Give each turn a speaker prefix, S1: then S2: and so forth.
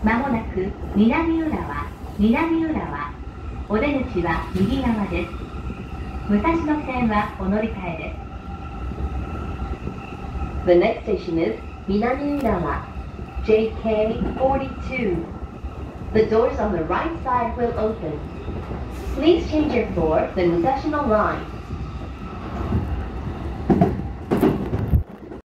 S1: まもなく南浦和、南浦和。お出口は右側です。武蔵野線はお乗り換えです。The next station is Minami-Urawa, JK42. The doors on the right side will open. Please change your floor to the Musashino line.